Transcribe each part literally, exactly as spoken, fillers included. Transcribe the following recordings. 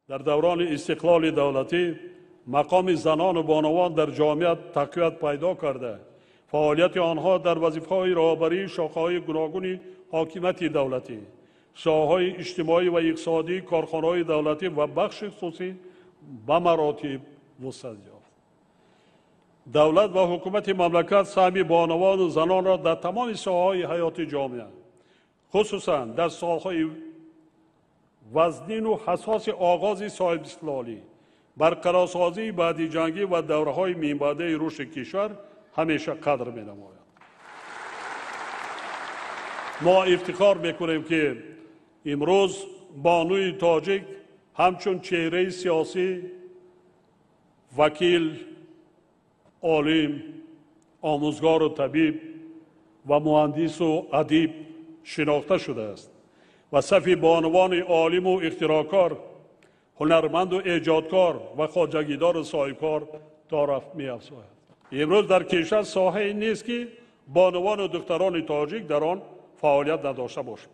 در دوران استقلال دولتی مقام زنان و بانوان در جامعه تقویت پیدا کرده. فعالیت آنها در وظیفه‌های رهبری شاخه‌های گوناگون حاکمیت دولتی، ساحه‌های اجتماعی و اقتصادی، کارخانه‌های دولتی و بخش خصوصی به مراتب وسعت یافت. دولت و حکومت مملکت سهم بانوان و زنان را در تمام ساحه‌های حیات جامعه، خصوصا در سالهای وزنین و حساس آغاز صاحب استقلالی، برقرارسازی بعد جنگی و دوره‌های میانبرده رشد کشور همیشه قدر می‌نماید. ما افتخار می‌کنیم که امروز بانوی تاجیک همچون چهره سیاسی، وکیل، عالم، آموزگار و طبیب و مهندس و ادیب شناخته شده است و صف بانوان عالم و اختراعکار، هنرمند و ایجادکار و خواجگیدار و صاحبکار تعارف می‌افزاید. امروز در کشور ساحه‌ای نیست که بانوان و دختران تاجیک در آن فعالیت نداشته باشند.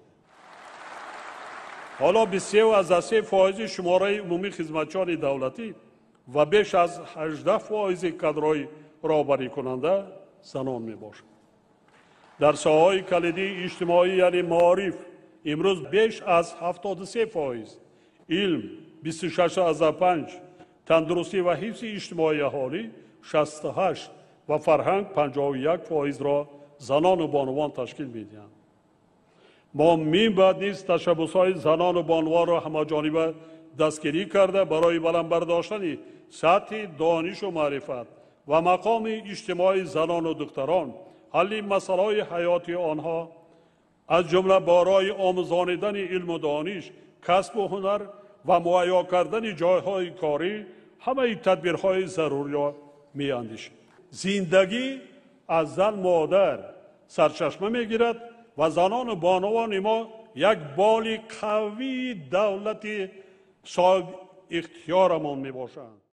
حالا بیست و سه از فائز شماره عمومی خدمتچیان دولتی و بیش از هجده فائز کادرهای رهبری کننده زنان میباشند. در ساحه‌های کلیدی اجتماعی یعنی معارف امروز بیش از هفتاد و سه فائز، علم بیست و شش و پنج، تندرستی و حفظ اجتماعی اهالی شصت و هشت و فرهنگ پنجاه و یک فائز را زنان و بانوان تشکیل می‌دهند. ما می‌باید نیز تشبس‌های زنان و بانوان را همه‌جانبه دستگیری کرده برای بلند برداشتن سطح دانش و معرفت و مقام اجتماعی زنان و دختران، حل مسائل حیاتی آنها از جمله برای آموزاندن علم و دانش، کسب و هنر و مهیا کردن جایهای کاری همه تدبیرهای ضروری را می‌اندیشیم. زندگی از زن مادر سرچشمه می‌گیرد و زنان و بانوان ما یک بال قوی دولت صاحب اختیارمان میباشند.